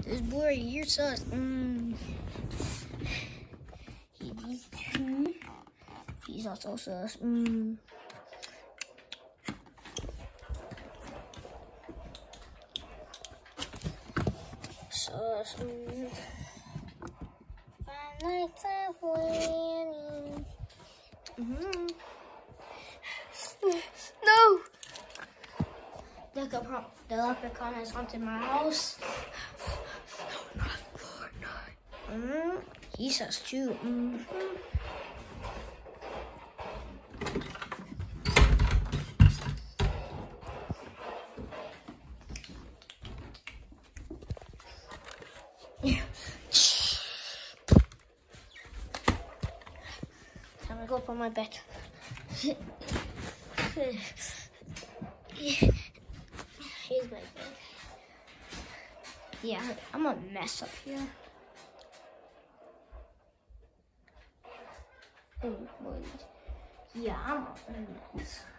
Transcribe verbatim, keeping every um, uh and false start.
This boy, you're sus. Mm. He these two. He's also sus. Mm. Sus. Mm. Five nights of winning. Mm-hmm. No! The, the leprechaun has haunted my house. No, not Fortnite. Mm, he says too. Mm-hmm. Time to go up on my bed. Here's my bed. Yeah, I'm a mess up here. Oh, boy. Yeah, I'm a mess.